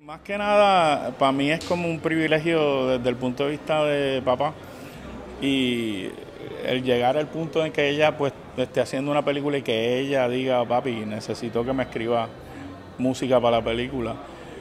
Más que nada, para mí es como un privilegio desde el punto de vista de papá y el llegar al punto en que ella pues esté haciendo una película y que ella diga, papi, necesito que me escriba música para la película.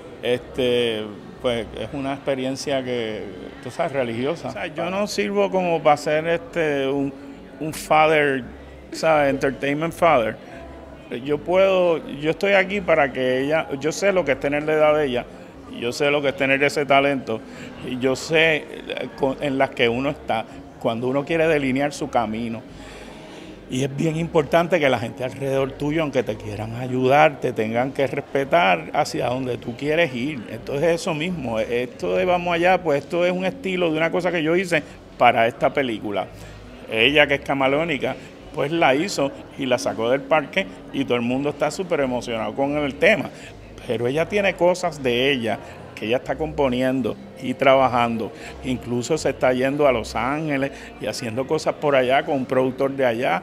Pues es una experiencia que, tú sabes, religiosa. O sea, yo no sirvo como para ser un father, ¿sabes? Entertainment father. Yo estoy aquí para que ella, yo sé lo que es tener la edad de ella, y yo sé lo que es tener ese talento, y yo sé en las que uno está, cuando uno quiere delinear su camino. Y es bien importante que la gente alrededor tuyo, aunque te quieran ayudar, te tengan que respetar hacia donde tú quieres ir. Entonces eso mismo, esto de vamos allá, pues esto es un estilo de una cosa que yo hice para esta película. Ella, que es camaleónica, pues la hizo y la sacó del parque y todo el mundo está súper emocionado con el tema. Pero ella tiene cosas de ella que ella está componiendo y trabajando. Incluso se está yendo a Los Ángeles y haciendo cosas por allá con un productor de allá.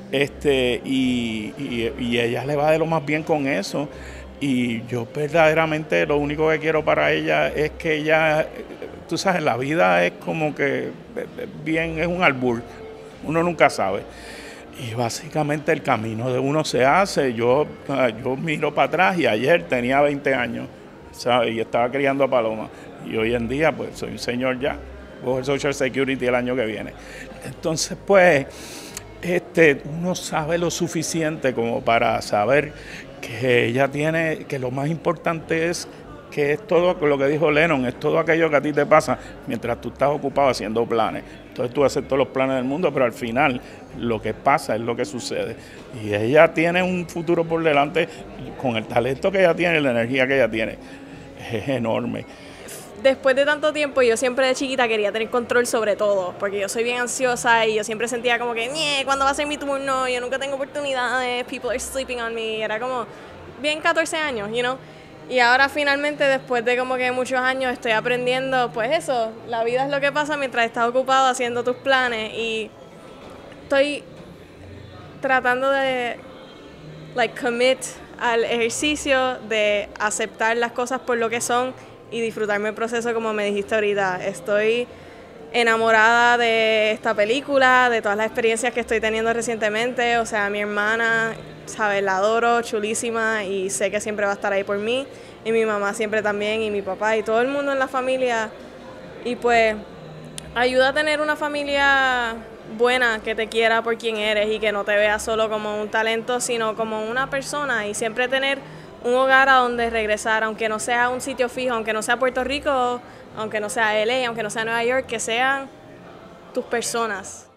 Y ella le va de lo más bien con eso. Y yo verdaderamente lo único que quiero para ella es que ella, tú sabes, la vida es como que bien, es un albur. Uno nunca sabe. Y básicamente el camino de uno se hace. Yo miro para atrás y ayer tenía 20 años, ¿sabes? Y estaba criando a Paloma. Y hoy en día, pues, soy un señor ya. Cojo el Social Security el año que viene. Entonces, pues, uno sabe lo suficiente como para saber que ella tiene, que lo más importante es que es todo lo que dijo Lennon, es todo aquello que a ti te pasa mientras tú estás ocupado haciendo planes. Entonces tú haces todos los planes del mundo, pero al final lo que pasa es lo que sucede. Y ella tiene un futuro por delante con el talento que ella tiene, la energía que ella tiene. Es enorme. Después de tanto tiempo, yo siempre de chiquita quería tener control sobre todo, porque yo soy bien ansiosa y yo siempre sentía como que, ¿cuándo va a ser mi turno? Yo nunca tengo oportunidades, people are sleeping on me. Era como bien 14 años, you know. Y ahora finalmente, después de como que muchos años, estoy aprendiendo, pues eso, la vida es lo que pasa mientras estás ocupado haciendo tus planes y estoy tratando de, commit al ejercicio de aceptar las cosas por lo que son y disfrutarme el proceso como me dijiste ahorita. Estoy enamorada de esta película, de todas las experiencias que estoy teniendo recientemente. O sea, mi hermana, ¿sabes? La adoro, chulísima y sé que siempre va a estar ahí por mí. Y mi mamá siempre también, y mi papá y todo el mundo en la familia. Y pues ayuda a tener una familia buena que te quiera por quien eres y que no te vea solo como un talento, sino como una persona y siempre tener un hogar a donde regresar, aunque no sea un sitio fijo, aunque no sea Puerto Rico, aunque no sea LA, aunque no sea Nueva York, que sean tus personas.